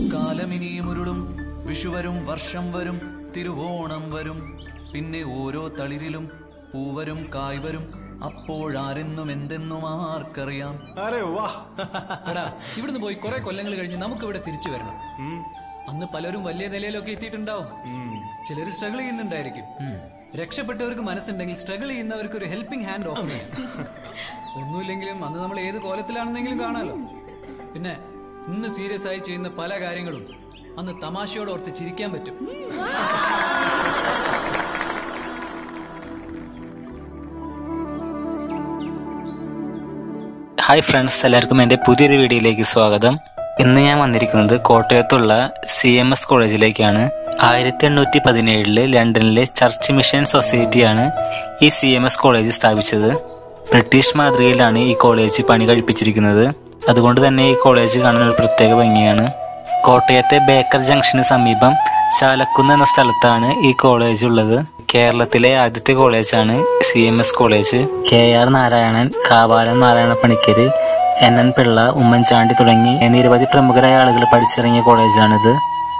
കാലമിനിയുമുരുളും വിഷുവരും വർഷം വരും തിരുവോണം വരും പിന്നെ ഓരോ തളിരിലും പൂവരും കായ്വരും അപ്പോഴാരെന്നും എന്തെന്നും ആർക്കറിയാം. എടാ ഇവിടുന്ന് പോയി കുറെ കൊല്ലങ്ങൾ കഴിഞ്ഞ് നമുക്ക് ഇവിടെ തിരിച്ചു വരണം. അന്ന് പലരും വലിയ നിലയിലൊക്കെ എത്തിയിട്ടുണ്ടാവും. ചിലര് സ്ട്രഗിൾ ചെയ്യുന്നുണ്ടായിരിക്കും. രക്ഷപ്പെട്ടവർക്ക് മനസ്സുണ്ടെങ്കിൽ സ്ട്രഗിൾ ചെയ്യുന്നവർക്ക് ഒരു ഹെൽപ്പിംഗ് ഹാൻഡ് ഓഫ് ചെയ്യാം. ഒന്നുമില്ലെങ്കിലും അന്ന് നമ്മൾ ഏത് കോലത്തിലാണെന്നെങ്കിലും കാണാലോ. പിന്നെ ഇന്ന് സീരിയസ് ആയി ചെയ്യുന്ന പല കാര്യങ്ങളും അന്ന് തമാശയോട് ഓർത്ത് ചിരിക്കാൻ പറ്റും. ഹായ് ഫ്രണ്ട്സ്, എല്ലാവർക്കും എൻ്റെ പുതിയൊരു വീഡിയോയിലേക്ക് സ്വാഗതം. ഇന്ന് ഞാൻ വന്നിരിക്കുന്നത് കോട്ടയത്തുള്ള CMS കോളേജിലേക്കാണ്. 1817 ലണ്ടനിലെ ചർച്ച് മിഷൻ സൊസൈറ്റിയാണ് ഈ CMS കോളേജ് സ്ഥാപിച്ചത്. ബ്രിട്ടീഷ് മാതൃകയിലാണ് ഈ കോളേജ് പണി കഴിപ്പിച്ചിരിക്കുന്നത്. അതുകൊണ്ട് തന്നെ ഈ കോളേജ് കാണാൻ ഒരു പ്രത്യേക ഭംഗിയാണ്. കോട്ടയത്തെ ബേക്കർ ജംഗ്ഷന് സമീപം ചാലക്കുന്ന് എന്ന സ്ഥലത്താണ് ഈ കോളേജ് ഉള്ളത്. കേരളത്തിലെ ആദ്യത്തെ കോളേജാണ് CMS college. KR Narayanan, Kavalam Narayana Panicker, NN Pillai, Oommen Chandy തുടങ്ങി നിരവധി പ്രമുഖരായ ആളുകൾ പഠിച്ചിറങ്ങിയ കോളേജാണിത്.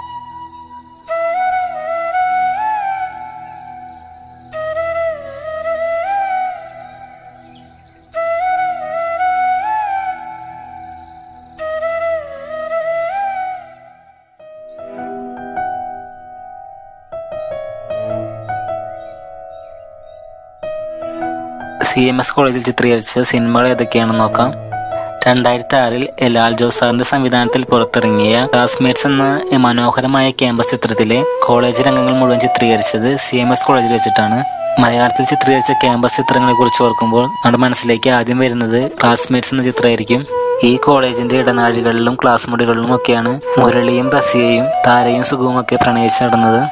CMS കോളേജിൽ ചിത്രീകരിച്ച സിനിമകൾ ഏതൊക്കെയാണെന്ന് നോക്കാം. 2006 ലാൽ ജോസ് സാറിന്റെ സംവിധാനത്തിൽ പുറത്തിറങ്ങിയ ക്ലാസ്മേറ്റ്സ് എന്ന മനോഹരമായ ക്യാമ്പസ് ചിത്രത്തിലെ കോളേജ് രംഗങ്ങൾ മുഴുവൻ ചിത്രീകരിച്ചത് CMS കോളേജിൽ വെച്ചിട്ടാണ്. മലയാളത്തിൽ ചിത്രീകരിച്ച ക്യാമ്പസ് ചിത്രങ്ങളെ കുറിച്ച് ഓർക്കുമ്പോൾ നമ്മുടെ മനസ്സിലേക്ക് ആദ്യം വരുന്നത് ക്ലാസ്മേറ്റ്സ് എന്ന ചിത്രമായിരിക്കും. ഈ കോളേജിന്റെ ഇടനാഴികളിലും ക്ലാസ് മുറികളിലും ഒക്കെയാണ് മുരളിയും റസിയയും താരയും സുഖവും ഒക്കെ പ്രണയിച്ച് നടന്നത്.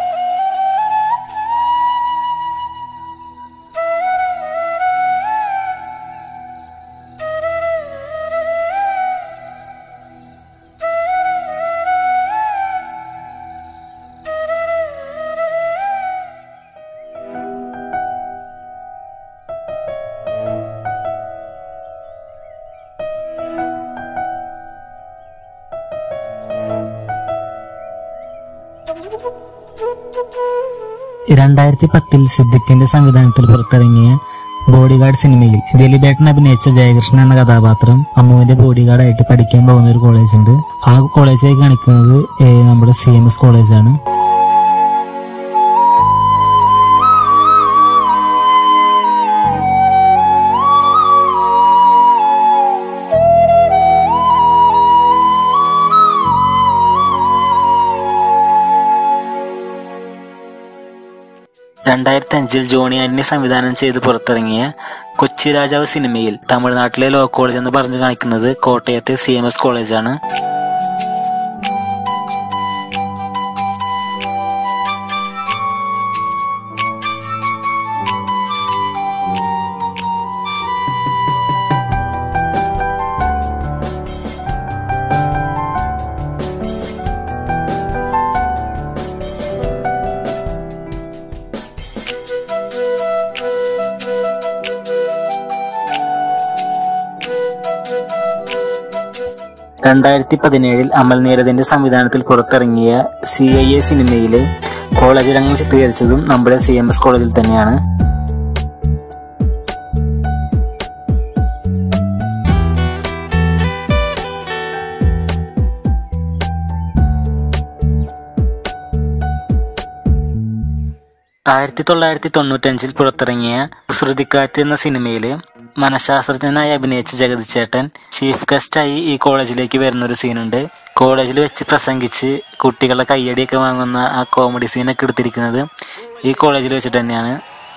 ൽ സിദ്ദിഖിന്റെ സംവിധാനത്തിൽ പുറത്തിറങ്ങിയ ബോഡിഗാർഡ് സിനിമയിൽ ദിലീപേട്ടൻ അഭിനയിച്ച ജയകൃഷ്ണൻ എന്ന കഥാപാത്രം അമ്മുവിന്റെ ബോഡിഗാർഡായിട്ട് പഠിക്കാൻ പോകുന്ന ഒരു കോളേജുണ്ട്. ആ കോളേജായി കാണിക്കുന്നത് നമ്മുടെ CMS കോളേജാണ്. ജോണി ആന്റണി സംവിധാനം ചെയ്ത് പുറത്തിറങ്ങിയ കൊച്ചി രാജാവ് സിനിമയിൽ തമിഴ്നാട്ടിലെ ലോ കോളേജ് എന്ന് പറഞ്ഞു കാണിക്കുന്നത് കോട്ടയത്തെ CMS കോളേജാണ്. അമൽ നീരദിന്റെ സംവിധാനത്തിൽ പുറത്തിറങ്ങിയ CIA സിനിമയിലെ കോളേജ് രംഗം ചിത്രീകരിച്ചതും നമ്മുടെ CMS കോളേജിൽ തന്നെയാണ്. ൽ പുറത്തിറങ്ങിയ ശ്രുതിക്കാറ്റ് എന്ന സിനിമയില് മനഃശാസ്ത്രജ്ഞനായി അഭിനയിച്ച ജഗതി ചേട്ടൻ ചീഫ് ഗസ്റ്റായി ഈ കോളേജിലേക്ക് വരുന്നൊരു സീനുണ്ട്. കോളേജിൽ വെച്ച് പ്രസംഗിച്ച് കുട്ടികളുടെ കയ്യടിയൊക്കെ വാങ്ങുന്ന ആ കോമഡി സീനൊക്കെ എടുത്തിരിക്കുന്നത് ഈ കോളേജിൽ വെച്ചിട്ട് തന്നെയാണ്.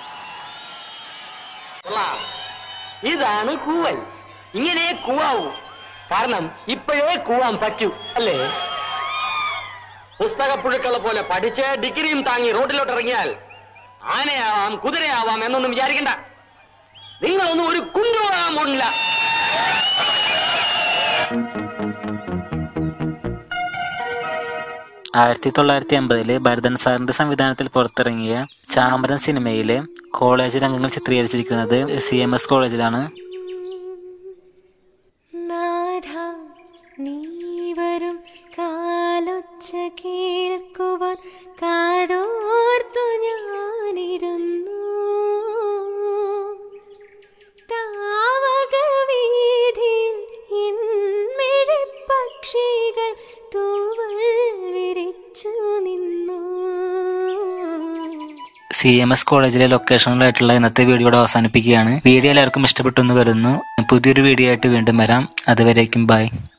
ഇതാണ് കൂവൽ. ഇങ്ങനെ കൂവാവൂ. കാരണം ഇപ്പോഴേ കൂവാൻ പറ്റൂ അല്ലേ? പുസ്തകപ്പുഴുക്കളെ പോലെ പഠിച്ച് ഡിഗ്രിയും താങ്ങി റോഡിലോട്ട് ഇറങ്ങിയാൽ ആനയാവാം കുതിരയാവാം എന്നൊന്നും വിചാരിക്കണ്ട. നിങ്ങളൊന്നും ഒരു കുണ്ടുപോകാൻ പോണില്ല. ഭരതൻ സാറിന്റെ സംവിധാനത്തിൽ പുറത്തിറങ്ങിയ ചാമരൻ സിനിമയിലെ കോളേജ് രംഗങ്ങൾ ചിത്രീകരിച്ചിരിക്കുന്നത് CMS കോളേജിലാണ്. നീ വരും കാലം കൈകൾ തൂവൽ വിരിച്ചു നിന്നു. CMS കോളേജിലെ ലൊക്കേഷനിലായിട്ടുള്ള ഇന്നത്തെ വീഡിയോയുടെ അവസാനിപ്പിക്കുകയാണ്. വീഡിയോ എല്ലാവർക്കും ഇഷ്ടപ്പെട്ടു എന്ന് കരുതുന്നു. പുതിയൊരു വീഡിയോ ആയിട്ട് വീണ്ടും വരാം. അതുവരേക്കും ബൈ.